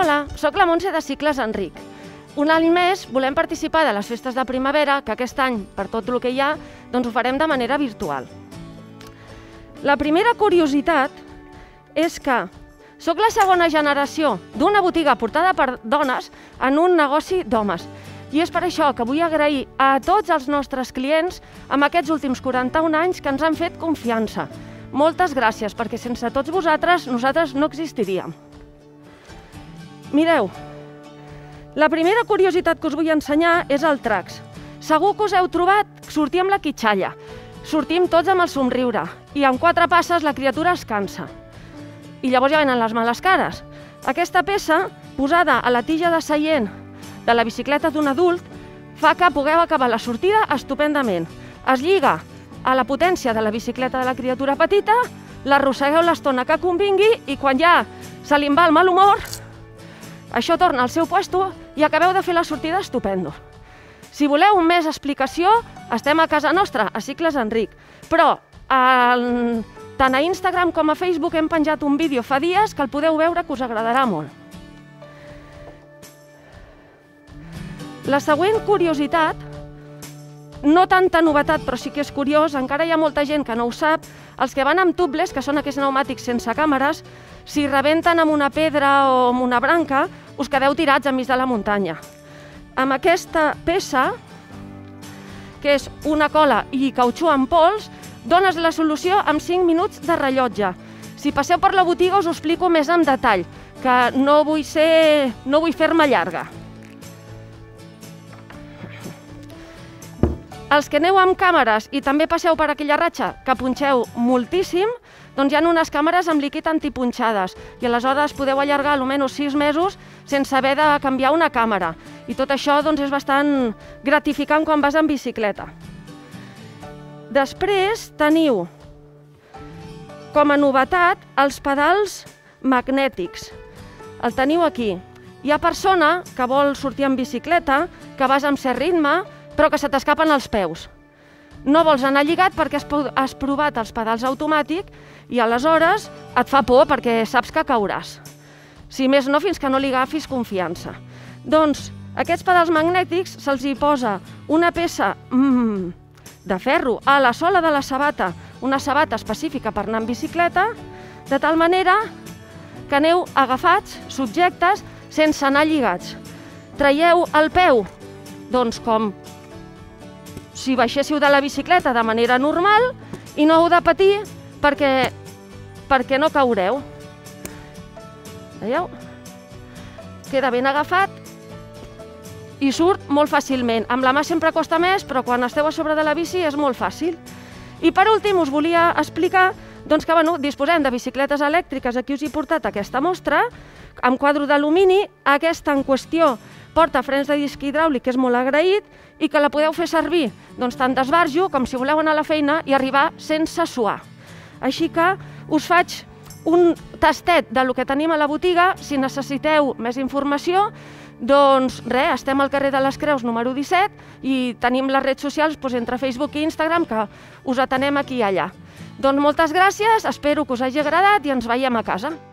Hola, soc la Montse de Cicles Enric. Un any més volem participar de les festes de primavera, que aquest any, per tot el que hi ha, doncs ho farem de manera virtual. La primera curiositat és que soc la segona generació d'una botiga portada per dones en un negoci d'homes. I és per això que vull agrair a tots els nostres clients amb aquests últims 41 anys que ens han fet confiança. Moltes gràcies, perquè sense tots vosaltres nosaltres no existiríem. Mireu, la primera curiositat que us vull ensenyar és el Trax. Segur que us heu trobat sortir amb la quitxalla. Sortim tots amb el somriure i amb 4 passes la criatura es cansa. I llavors ja venen les males cares. Aquesta peça, posada a la tija de seient de la bicicleta d'un adult, fa que pugueu acabar la sortida estupendament. Es lliga a la potència de la bicicleta de la criatura petita, l'arrossegueu l'estona que convingui i quan ja se li en va el mal humor, això torna al seu puesto i acabeu de fer la sortida estupendo. Si voleu més explicació, estem a casa nostra, a Cicles Enric. Però tant a Instagram com a Facebook hem penjat un vídeo fa dies que el podeu veure que us agradarà molt. La següent curiositat, no tanta novetat però sí que és curiós, encara hi ha molta gent que no ho sap, els que van amb tubeless, que són aquests pneumàtics sense càmeres, si rebenten amb una pedra o amb una branca, us quedeu tirats enmig de la muntanya. Amb aquesta peça, que és una cola i cautxú en pols, dones la solució en 5 minuts de rellotge. Si passeu per la botiga us ho explico més en detall, que no vull fer-me llarga. Els que aneu amb càmeres i també passeu per aquella ratxa que punxeu moltíssim, doncs hi ha unes càmeres amb líquid antipunxades i aleshores podeu allargar almenys 6 mesos sense haver de canviar una càmera. I tot això doncs, és bastant gratificant quan vas en bicicleta. Després teniu, com a novetat, els pedals magnètics. El teniu aquí. Hi ha persona que vol sortir en bicicleta, que vas amb cert ritme, però que se t'escapen els peus. No vols anar lligat perquè has provat els pedals automàtics i aleshores et fa por perquè saps que cauràs. Si més no, fins que no li agafis confiança. Doncs aquests pedals magnètics se'ls hi posa una peça de ferro a la sola de la sabata, una sabata específica per anar en bicicleta, de tal manera que aneu agafats, subjectes, sense anar lligats. Traieu el peu, doncs com si baixéssiu de la bicicleta de manera normal i no heu de patir perquè no caureu. Veieu? Queda ben agafat i surt molt fàcilment. Amb la mà sempre costa més, però quan esteu a sobre de la bici és molt fàcil. I per últim us volia explicar que disposem de bicicletes elèctriques. Aquí us he portat aquesta mostra amb quadre d'alumini. Aquesta en qüestió porta frens de disc hidràulic, que és molt agraït, i que la podeu fer servir tant d'esbarjo com si voleu anar a la feina i arribar sense suar. Així que us faig un tastet del que tenim a la botiga. Si necessiteu més informació, doncs res, estem al carrer de les Creus número 17 i tenim les redes socials entre Facebook i Instagram que us atenem aquí i allà. Doncs moltes gràcies, espero que us hagi agradat i ens veiem a casa.